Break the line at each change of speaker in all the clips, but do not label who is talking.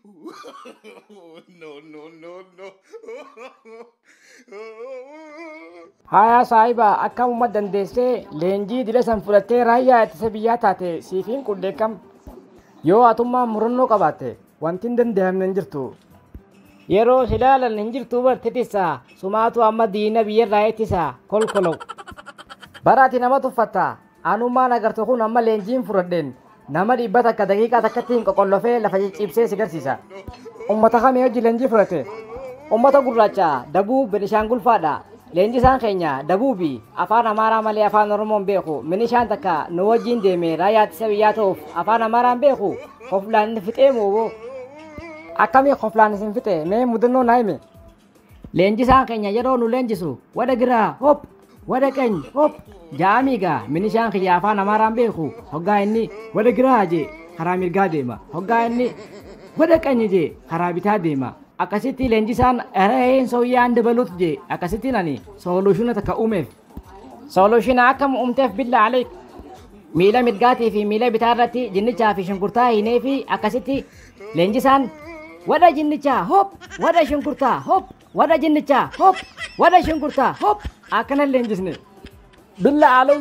No.
Haya saahiba akkam umma dandeessee leenjii dila san fudhattee raayyaa ittisa biyyaa taate siifiin qudhee kam yoo atummaa murannoo qabaatte wanti hin danda'amne hin jirtu. Yeroo silaalan hin jirtu bartitisa sumaatu amma diina biyyarraa ittisa kolkolow. Baraati nama tuffatta anummaan agartu kun amma leenjiin fudhadheen nama dhibba takka daqiiqaa takkatti hin qoqollofee lafa ciibsee si garsiisa. Ummata kamii hojii leenjii fudhate? Ummata gurraacha Dabuub Benishaangul faadha. Leenji isaan keenya Dabuubi afaan Amaaraa malee afaan Oromoon beeku. Minishaan takka nu wajjin deeme raayyaa ittisa biyyaa ta'uuf afaan Amaaraan beeku. Qoflaan inni fixee moo akkamii qoflaan isin fixe mee mudannoo naa hime. Leenji isaan keenya yeroo nu leenjisu wada giraa hop wada qeny hop jaamiigaa minishaan kiyya afaan Amaaraan beeku. Hoggaa inni wada giraa jee karaa mirgaa deema. Hoggaa inni wada qeny jee karaa bitaa deema. Akkasitti leenjisaan ereen sooyyaan dabaluut jee akkasitti nani soolushina takka uumeef. Soolushina akkam uumteef billa aleek miila mirgaatii fi miila bitaa irratti jinnichaa fi shunkurtaa hinee fi akkasitti leenjisaan wada jinnichaa hop wada shunkurtaa hop wada jinnichaa hop wada shunkurtaa hop akkana leenjisne billa aluu.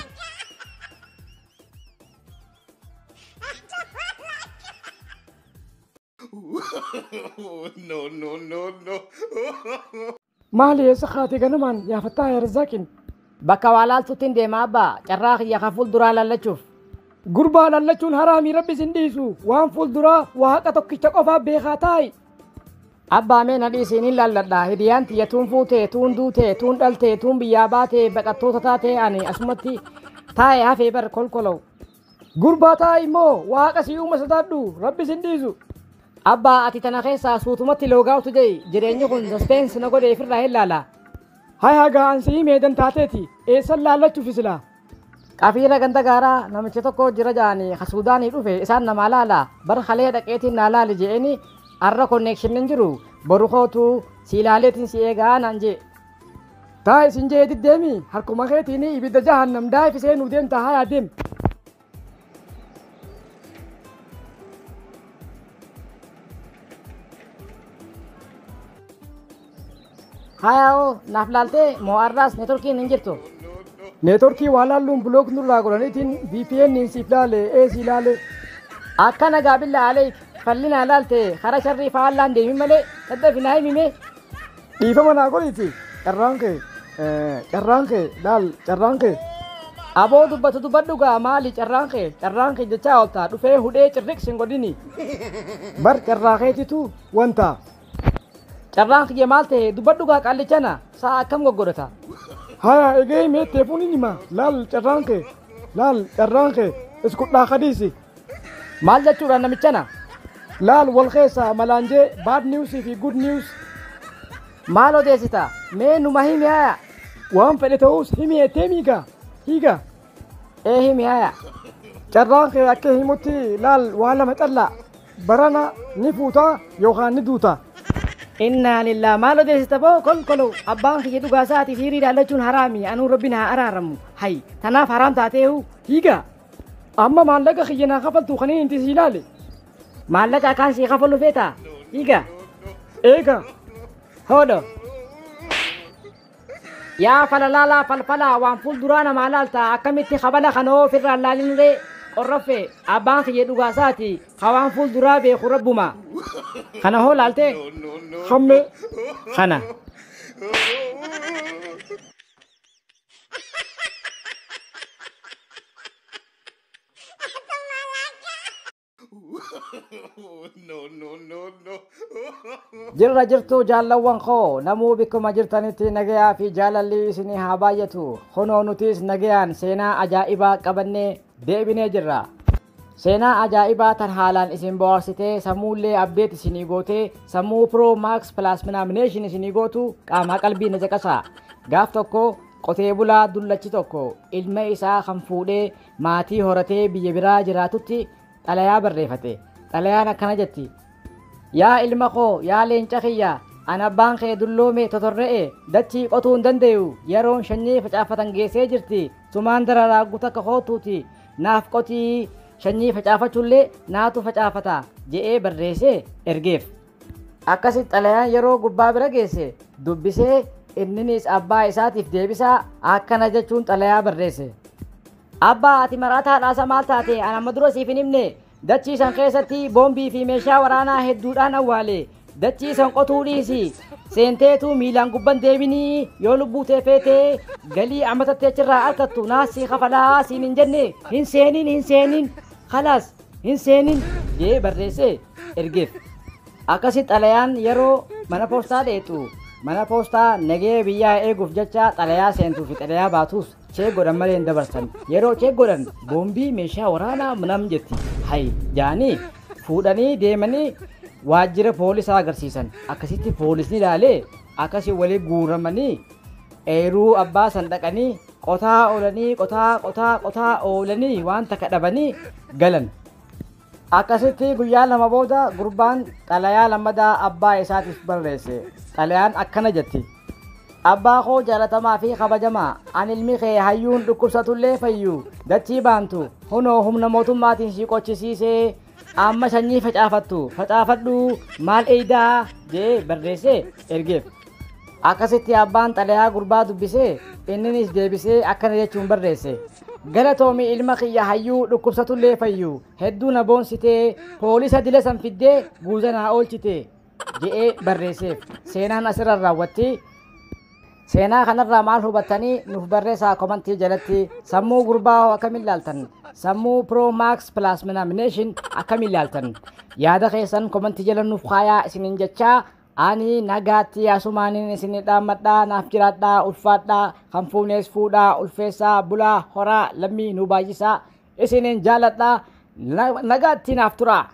No.
Maali eessa kaatee ganamaan yaafattaa Yarzaaqiin? Bakka waa laaltuutiin deema abbaa carraa kiyya ka fuulduraa lallachuuf. Gurbaa lallachuun haraamii rabbi sin dhiisu waan fuulduraa waa haqa tokkicha qofaa beekaa taa'i. Abbaa mee na dhiisiin hin lalladha hidiyaan tiyya tuun fuutee tuun duutee tuun dhaltee tuun biyyaa baatee baqattoota taatee ani asumatti taa'ee hafee bar kolkolow. Gurbaa taa'i immoo waa haqa sii uuma sodaadhu rabbi sin dhiisu. Abbaa ati tana keessaa suutumatti loogaawtu jee jireenyi kun saspeensi na godhee firraa hin laala. Haya ga'an sii meedan taateeti eessan laallachuuf isla. Qafiira ganda gaaraa namicha tokko jira jaanii ka Suudaanii dhufe isaan nama laala bar kalee dhaqeetiin naa laali je'eni arra konneekshin hin jiru boru kootu si ilaaleetiin si eegaa naan jee. Taa isin jee diddeemi harkuma keetiin ibidda jahannam daa'if seenuu deemta haya deem. Hayao naaf laaltee moo arraas neetworkiin hin jirtu? Neetworkii waa laalluun bulook nurraa godhaniitiin VPN siif laale si laale. Akkana gaabilla aleek fallinaa laalte kara sharrii faallaan deemi malee daddafinaa himime. Dhiifama naa godhiiti carraan kee laal carraan kee. Aboo dubbatu dubbadhugaa maali carraan kee jechaa ooltaa dhufee hudhee cirriqsin godhini. Bar carraa keetitu wanta. Carraan kiyya maal ta'e dubbadhugaa qaallichana sa'a akkam goggodhata. Haya eegee mee teefuun hima laal carraan kee iskudhaa kadiisi. Maal jechuudha namichana? Laal wal keessa malaanjee bad news fi good news. Maal odeessita mee numa himi haya. Waan fedhe ta'us himi eteemiiga hiiga. Himi haya. Carraan kee akka himutti laal waa lama callaa barana ni fuutaa yookaan ni duuta. Inna lillahi maal odeessita boo kolkolo abbaan kiyya dhugaa isaati fiirii laallachuun haraami anuu rabbiin haa araaramu hay tanaaf haraam taateehu hiiga. Amma maallaqa kiyya naa kafaltu kan inni si ilaale. Maallaqa akkaan sii kafalu feeta hiiga. Eega hoodo. Yaa falalaalaa falfalaa waan fuulduraa namaa laalta akkamitti kabala kanoo ofirraa laalinree qorroffe abbaan kiyya dhugaa isaati hawaan fuulduraa beeku rabbuma. Kana hoo laaltee? Hamme kana.
No.
Jirra jirtu jaalawwan koo namuu bikkuma jirtanitti nagayaa fi jaalalli isinii haa baay'atu. Kunoo nutis nagayaan seenaa ajaa'ibaa qabannee deebinee jirra. Seenaa ajaa'ibaa tan haalaan isin bohaarsitee sammuullee abdeet isinii gootee sammuu Pro Max Plus Minaamination isinii gootu qaamaa qalbii na caqasaa. Gaaf tokko qotee bulaa dullachi tokko ilma isaa kan fuudhee maatii horatee biyya biraa jiraatutti xalayaa barreeffate. Xalayaan akkana jetti. Yaa ilma koo yaa leenca kiyya ana abbaan kee dulloome totorre'e dachii qotuu hin danda'u yeroon shanyii facaafatan geessee jirti sumaan dararaaggu takka kootuuti naaf qotii shanyii facaafachuullee naatu facaafata je'ee barreessee ergeef. Akkasitti xalayaan yeroo gurbaa bira geesse dubbisee inninis abbaa isaatiif deebisaa akkana jechuun xalayaa barreesse. Abbaa ati maraataadhaasa maal taate ana amma dura siif hin himne dachii san keessatti boombii fi meeshaa waraanaa hedduudhaan awwaale dachii san qotuu dhiisi seenteetu miilaan gubban deebinii yoo lubbuu teefeetee galii ammatatti achirraa argattu naasii kafalaa siin hin jenne hin seenin khalaas hin seenin jee barreesse ergeef. Akkasitti xalayaan yeroo mana poostaa dheetu mana poostaa nagee biyyaa eeguuf jecha xalayaa seentuu fi xalayaa baatus cheek godhan malee hin dabarsan. Yeroo cheek godhan boombii meeshaa waraanaa nam jetti hay jaanii fuudhanii deemanii waajjira poolisaa agarsiisan. Akkasitti poolisni ilaalee akkasii walii guuramanii eeruu abbaa san dhaqanii qotaa oolanii waan takka dhabanii galan. Akkasitti guyyaa lama booda gurbaan xalayaa lammadaa abbaa isaatiif barreesse. Xalayaan akkana jetti. Abbaa koo jaalatamaa fi kabajamaa ani ilmi kee hayyuun dhukkubsatullee fayyu dachii baantu hunoo humna mootummaatiin si qochisiisee amma sanyii facaafadhu maal eeydaa jee barreessee ergeef. Akkasitti abbaan xalayaa gurbaa dubbisee inninis deebisee akkana jechuun barreesse. Galatoomi ilma kiyya hayyuu dhukkubsatullee fayyu hedduu na boonsitee poolisa dila san fiddee guuzanaa oolchite je'ee barreesseef. Seenaan asirra raawwatti. Seenaa kanarraa maal hubattanii nuuf barreessaa komantii jalatti. Sammuu gurbaa akkamiin ilaaltan? Sammuu Pro Max Plus Nomination akkamiin ilaaltan? Yaada keessan komantii jala nuuf kaayaa isiniin jechaa ani nagaatti asumaaniin isin dhaammadhaa naaf jiraadhaa ulfaadhaa kan fuunees fuudhaa ulfeessaa bulaa horaa lammii nu baay'isaa isiniin jaaladhaa nagaatti naaf turaa.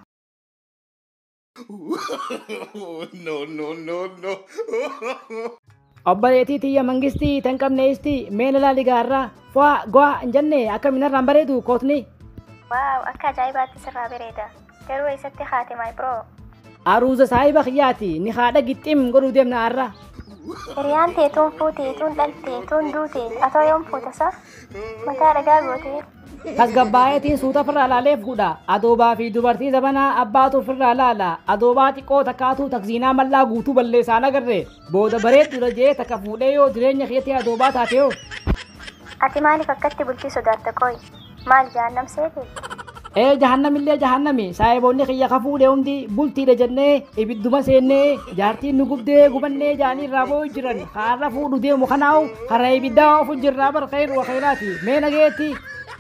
No.
Obboleettii tiyya mangistii tan qabneesti meena laaligaarraa fo'a go'a hin jenne akkamiin irraan bareedu kootni.
Waaw akka ajaa'ibaatti sirraa bareeda garuu eessatti haate maay biroo.
Aruuza saahiba kiyyaati ni haadha gixxim godhuu deemna arra.
Hiriyaan teetuun fuute tuun dhalte tuun duute atoo yoom fuutasa mataa dhagaa goote.
Tasgabbaayetiin suuta firraa laalee fuudha. Adoobaa fi dubartii zabanaa abbaatu firraa laala. Adoobaa xiqqoo takkaatu taksiinaa mallaa guutuu balleessaan agarre. Booda bareeddudha jee takka fuudhee yoo jireenya keetti adoobaa taate yoo.
Ati maaliif akkatti bultii sodaatta qooyi? Maal jahannam seete?
Jahannamillee jahannami saayiboonni kiyya kafuudhe hundi bultiidha jennee ibidduma seennee jaartiin nu gubdee gubannee jaanii irraa boo'u jiran kaarra fuudhu deemu kanaa'u karra ibiddaa ofu jirraa bar khayru wa khayraati mee nageetti.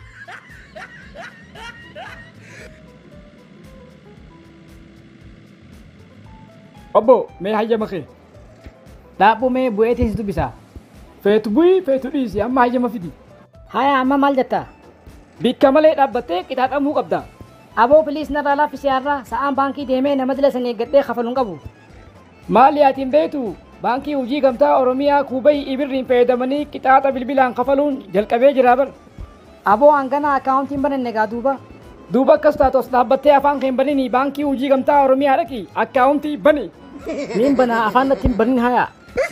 Obbo mee hayyama kee dhaabbu mee bu'eetiin si dubbisa. Feetu bu'ii feetu dhiisi amma hayyama fidi. Haya amma maal jetta? Bikka malee dhaabbattee qixaaxamuu qabda. Aboo piliis narraa laaffisee har'a sa'aan baankii deemee nama dila san eeggadhee kafaluun qabu. Maali aatiin beetu baankii hojii gamtaa Oromiyaa kuubayii ibirriin fayyadamanii qixaaxa bilbilaan kafaluun jalqabee jira bar. Aboo hangana akkaawuntiin bananne gaa duuba akkas taatos dhaabbattee afaan keen banini baankii hojii gamtaa Oromiyaa dhaqi akkaawuntii bani. Niin banaa afaan natti hin banin haya.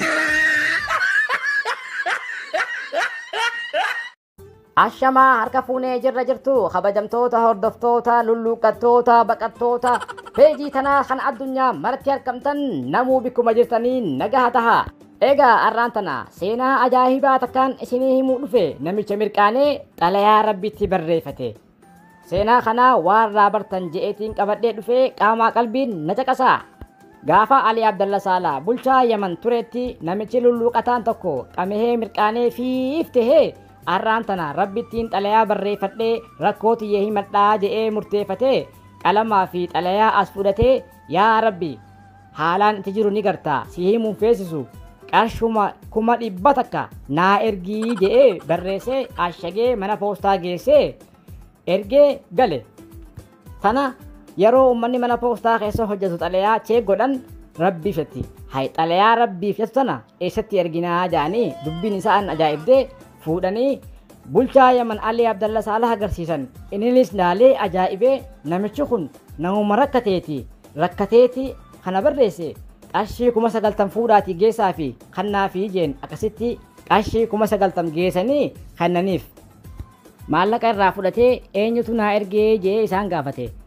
Ashamaa harka fuunee jirra jirtu kabajamtoota hordoftoota lulluuqqattoota baqattoota peejii tanaa kan addunyaa maratti argamtan namuu bikkuma jirtanii nagaha taha. Egaa har'aan tana seenaa ajaa'ibaa takkaan isinii himuu dhufe namicha mirqaanee xalayaa rabbitti barreeffate. Seenaa kana warraa bartan je'eetiin qabadhee dhufe qaamaa qalbiin na caqasaa. Gaafa Ali Abdalla Saalaa bulchaa Yaman tureetti namichi lulluuqataan tokko qamehee mirqaanee fiiftehee har'aan tana rabbittiin xalayaa barreeffadhee rakkoo tiyyee himadhaa je'ee murteeffatee qalamaa fi xalayaa as fudhatee yaa rabbi haalaan itti jiru ni gartaa si himuun feesisu qarshuma 100 takka naa ergii je'ee barreessee ashagee mana poostaa geessee ergee gale. Tana yeroo ummanni mana poostaa keessa hojjetu xalayaa cheek godhan rabbiifetti. Hay xalayaa rabbiifetu tana eessatti erginaa jaanii dubbiin isaan ajaa'ibdee fuudhanii bulchaa Yaman Ali Abdalla Saalaa agarsiisan. Innis laalee ajaa'ibee namichi kun namuma rakkateeti kana barreesse qarshii 9,000 fuudhaatii geessaa fi kannaa fi jeen akkasitti qarshii 9,000 geessanii kannaniif. Maallaqa irraa fudhatee eenyutu naa ergee jee isaan gaafate.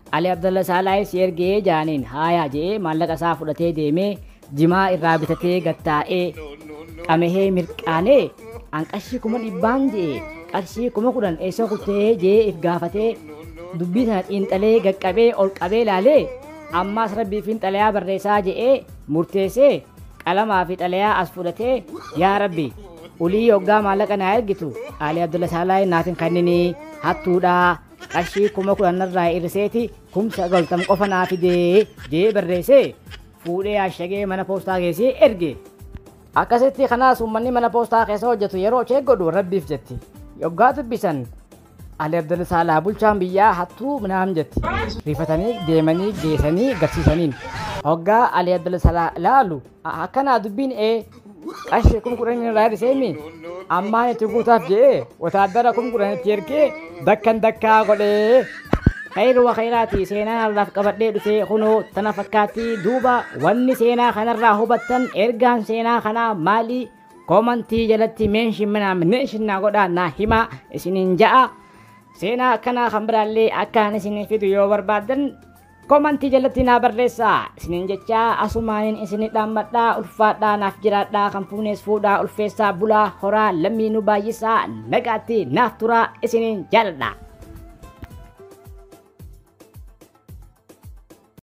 Ali Abdalla Saalaay si ergee jaaniin haayaa jee maallaqa isaa fudhatee deemee jimaa irraa bitatee gattaa'ee qamehee mirqaanee an qarshii 100 jee qarshii 10,000 eessa kutee jee if gaafatee dubbii sana xiinxalee gaqqabee ol qabee laalee ammaas rabbii fi xalayaa barreessaa je'ee murteessee qalamaa fi xalayaa as fudhatee yaa rabbi ulii yoggaa maallaqa naa ergitu Ali Abdalla Saalaay naatin kanninii hattuudhaa qarshii 10,000 irraa irriseeti 9,000 qofa naa fidee jee barreessee fuudhee ashagee mana poostaa geessee erge. Akkasitti kanaas uummanni mana poostaa keessa hojjetu yeroo chee godhu rabbiif jetti. Yoggaa dubbisan Ali Abdalla Saalaay bulchaan biyyaa hattuu naam jetti. Rifatanii deemanii geessanii garsiisaniin. Hoggaa Ali Abdalla Saalaay laalu akkanaa dubbiin qarshii 10,000 irraa irriseemi ammaan itti guutaaf jee wotaaddara 10,000 itti ergee dakkan dakkaa godhee. Khayru wa khayraati seenaan allaaf qabadhee dhufee kunoo tana fakkaatti duuba wanni seenaa kanarraa hubattan ergaan seenaa kanaa maali koomantii jalatti meenshinnaa godhaa naa himaa isiniin ja'a seenaa akkanaa kan biraallee akkaan isinii fidu yoo barbaaddan koomantii jalatti naa barreessaa isiniin jechaa asumaaniin isinii dhaammadhaa ulfaadhaa naaf jiraadhaa kan fuunees fuudhaa ulfeessaa bulaa horaa lammii nu baay'isaa nagaatti naaf turaa isiniin jaaladha.